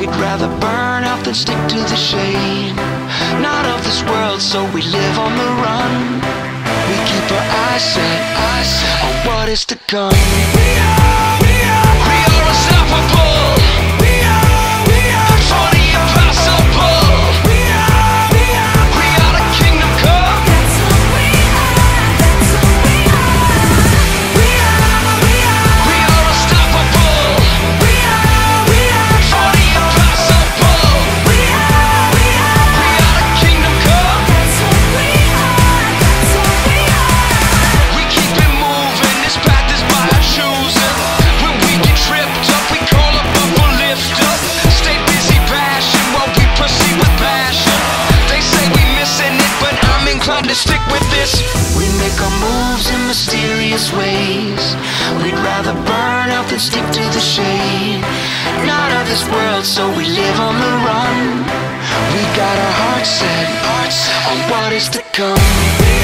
We'd rather burn out than stick to the shade. Not of this world, so we live on the run. We keep our eyes set on what is to come. We are unstoppable. We are for the impossible. We are the kingdom come. That's who we are. That's who we are. We are unstoppable. We are for the impossible. We are the kingdom come. That's who we are. That's who we are. We keep it moving. This path is by our choosing. When we get tripped up, we call up a lift up. Stay busy bashing while we proceed with passion. They say we missing it, but I'm inclined to stick with this. We make our moves in mysterious ways. We'd rather burn out than stick to the shade. Not of this world, so we live on the run. We got our hearts set on what is to come.